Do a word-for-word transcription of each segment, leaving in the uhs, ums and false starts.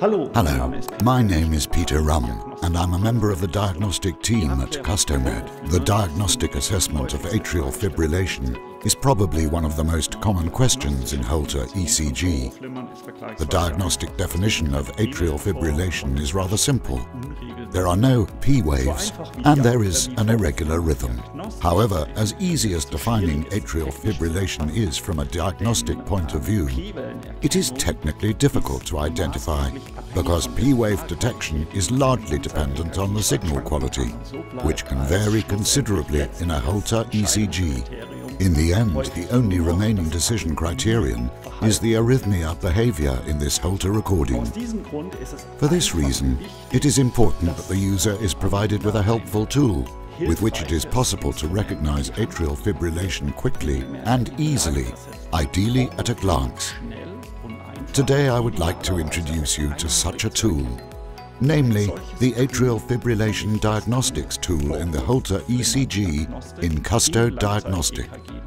Hello, my name is Peter Rumm, and I'm a member of the diagnostic team at CustoMed. The diagnostic assessment of atrial fibrillation is probably one of the most common questions in Holter E C G. The diagnostic definition of atrial fibrillation is rather simple. There are no P waves, and there is an irregular rhythm. However, as easy as defining atrial fibrillation is from a diagnostic point of view, it is technically difficult to identify because P-wave detection is largely dependent on the signal quality, which can vary considerably in a Holter E C G. In the end, the only remaining decision criterion is the arrhythmia behavior in this Holter recording. For this reason, it is important that the user is provided with a helpful tool with which it is possible to recognize atrial fibrillation quickly and easily, ideally at a glance. Today I would like to introduce you to such a tool, namely the atrial fibrillation diagnostics tool in the Holter E C G in Custo Diagnostic.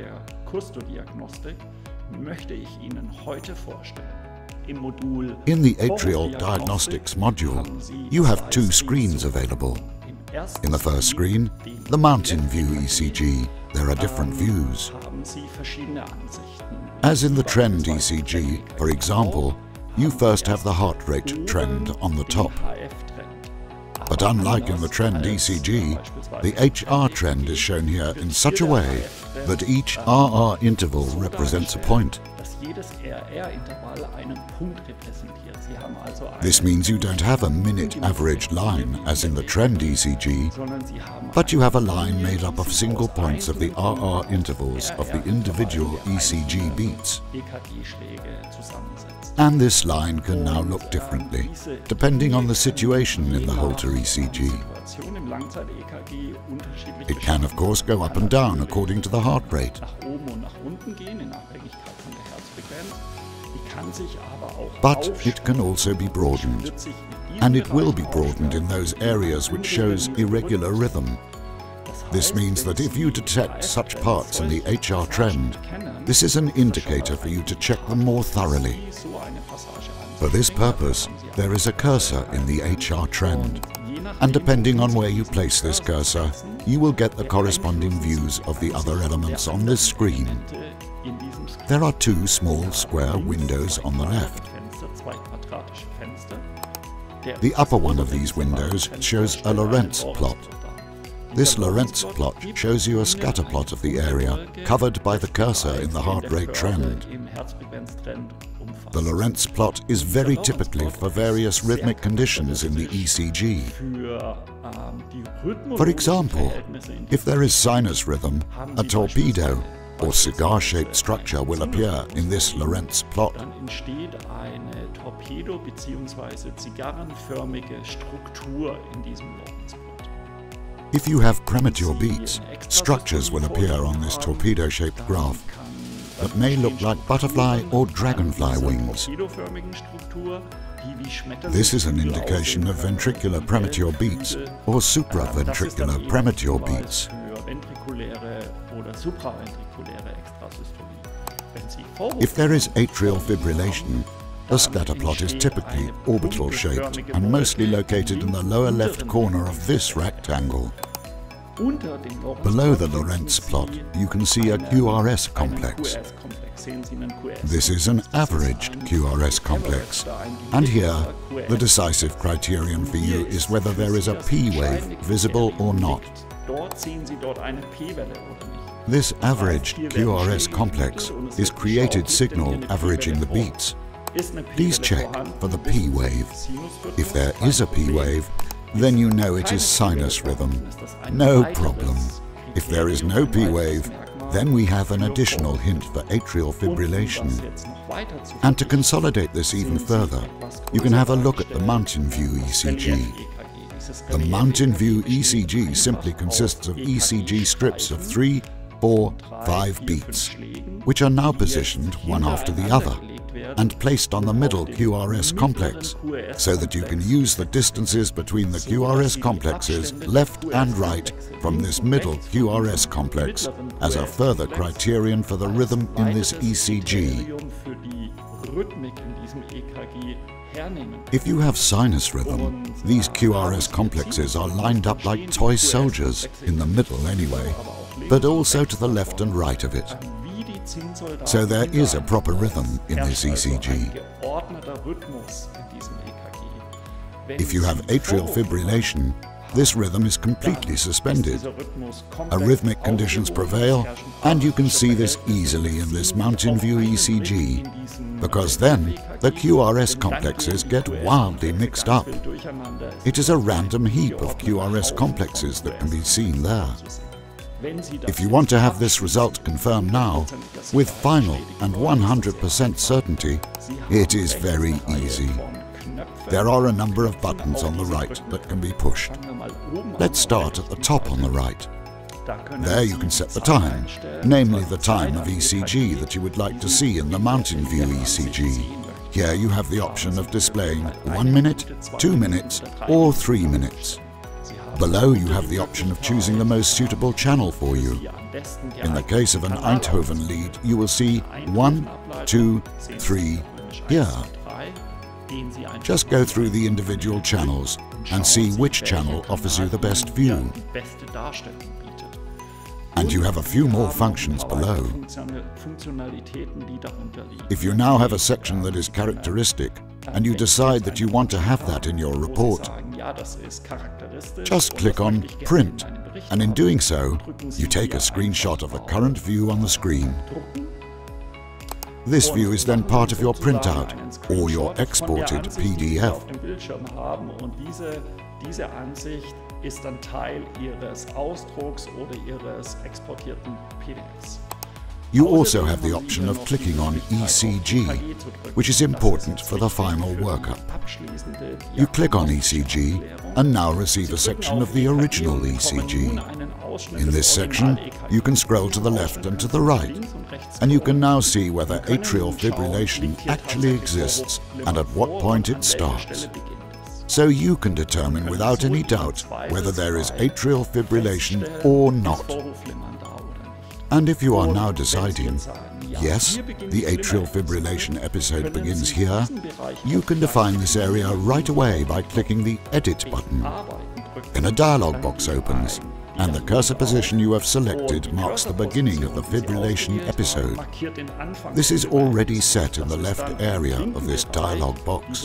In the atrial diagnostics module, you have two screens available. In the first screen, the mountain view E C G, there are different views. As in the trend E C G, for example, you first have the heart rate trend on the top. But unlike in the trend E C G, the H R trend is shown here in such a way that each R R interval represents a point. This means you don't have a minute average line as in the trend E C G, but you have a line made up of single points of the R R intervals of the individual E C G beats. And this line can now look differently, depending on the situation in the Holter E C G. It can of course go up and down according to the heart rate. But it can also be broadened, and it will be broadened in those areas which shows irregular rhythm. This means that if you detect such parts in the H R trend, this is an indicator for you to check them more thoroughly. For this purpose, there is a cursor in the H R trend, and depending on where you place this cursor, you will get the corresponding views of the other elements on this screen. There are two small square windows on the left. The upper one of these windows shows a Lorentz plot. This Lorentz plot shows you a scatter plot of the area covered by the cursor in the heart rate trend. The Lorentz plot is very typically for various rhythmic conditions in the E C G. For example, if there is sinus rhythm, a torpedo or cigar-shaped structure will appear in this Lorentz plot. If you have premature beats, structures will appear on this torpedo-shaped graph that may look like butterfly or dragonfly wings. This is an indication of ventricular premature beats or supraventricular premature beats. If there is atrial fibrillation, the scatter plot is typically orbital shaped and mostly located in the lower left corner of this rectangle. Below the Lorentz plot, you can see a Q R S complex. This is an averaged Q R S complex, and here the decisive criterion for you is whether there is a P wave visible or not. This averaged Q R S complex is created signal averaging the beats. Please check for the P wave. If there is a P wave, then you know it is sinus rhythm. No problem. If there is no P wave, then we have an additional hint for atrial fibrillation. And to consolidate this even further, you can have a look at the mountain view E C G. The mountain view E C G simply consists of E C G strips of three, four, five beats, which are now positioned one after the other and placed on the middle Q R S complex, so that you can use the distances between the Q R S complexes left and right from this middle Q R S complex as a further criterion for the rhythm in this E C G. If you have sinus rhythm, these Q R S complexes are lined up like toy soldiers, in the middle anyway, but also to the left and right of it. So there is a proper rhythm in this E C G. If you have atrial fibrillation, this rhythm is completely suspended. Arrhythmic conditions prevail, and you can see this easily in this mountain view E C G, because then the Q R S complexes get wildly mixed up. It is a random heap of Q R S complexes that can be seen there. If you want to have this result confirmed now, with final and one hundred percent certainty, it is very easy. There are a number of buttons on the right that can be pushed. Let's start at the top on the right. There you can set the time, namely the time of E C G that you would like to see in the mountain view E C G. Here you have the option of displaying one minute, two minutes, or three minutes. Below you have the option of choosing the most suitable channel for you. In the case of an Eindhoven lead, you will see one, two, three here. Just go through the individual channels and see which channel offers you the best view. And you have a few more functions below. If you now have a section that is characteristic, and you decide that you want to have that in your report, just click on Print, and in doing so, you take a screenshot of the current view on the screen. This view is then part of your printout or your exported P D F. Ist dann Teil Ihres Ausdrucks oder Ihres exportierten P D Fs. You also have the option of clicking on E C G, which is important for the final workup. You click on E C G and now receive a section of the original E C G. In this section, you can scroll to the left and to the right, and you can now see whether atrial fibrillation actually exists and at what point it starts. So you can determine without any doubt whether there is atrial fibrillation or not. And if you are now deciding, yes, the atrial fibrillation episode begins here, you can define this area right away by clicking the Edit button. Then a dialog box opens, and the cursor position you have selected marks the beginning of the fibrillation episode. This is already set in the left area of this dialog box.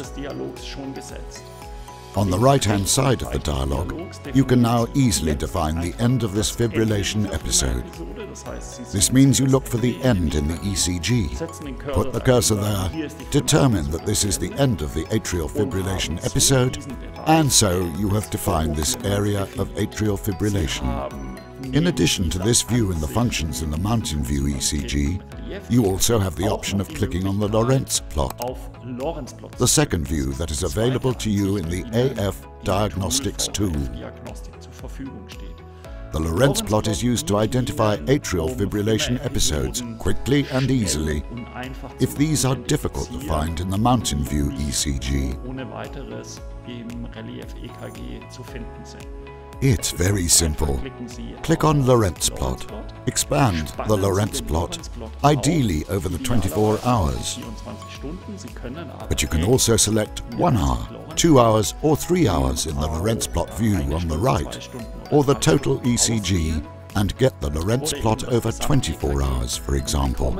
On the right-hand side of the dialog, you can now easily define the end of this fibrillation episode. This means you look for the end in the E C G, put the cursor there, determine that this is the end of the atrial fibrillation episode, and so you have defined this area of atrial fibrillation. In addition to this view and the functions in the mountain view E C G, you also have the option of clicking on the Lorentz plot, the second view that is available to you in the A F Diagnostics tool. The Lorentz plot is used to identify atrial fibrillation episodes quickly and easily if these are difficult to find in the mountain view E C G. It's very simple. Click on Lorentz plot. Expand the Lorentz plot, ideally over the twenty-four hours. But you can also select one hour, two hours or three hours in the Lorentz plot view on the right, or the total E C G, and get the Lorentz plot over twenty-four hours, for example.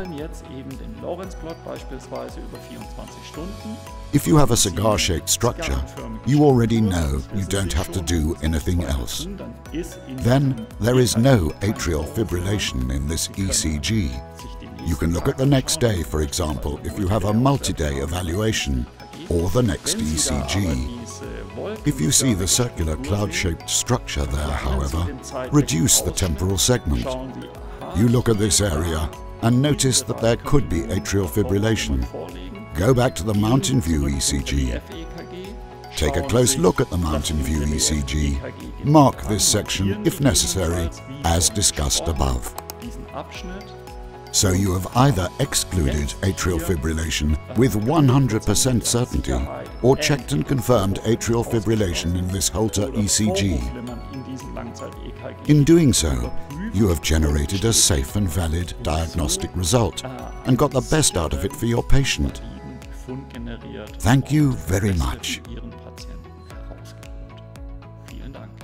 If you have a cigar-shaped structure, you already know you don't have to do anything else. Then there is no atrial fibrillation in this E C G. You can look at the next day, for example, if you have a multi-day evaluation, or the next E C G. If you see the circular cloud-shaped structure there, however, reduce the temporal segment. You look at this area and notice that there could be atrial fibrillation. Go back to the mountain view E C G. Take a close look at the mountain view E C G. Mark this section, if necessary, as discussed above. So you have either excluded atrial fibrillation with one hundred percent certainty, or checked and confirmed atrial fibrillation in this Holter E C G. In doing so, you have generated a safe and valid diagnostic result and got the best out of it for your patient. Befund generiert. Thank you und very das Beste much. für Ihren Patienten herausgeholt. Vielen Dank.